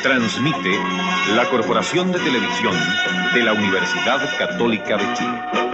Transmite la Corporación de Televisión de la Universidad Católica de Chile.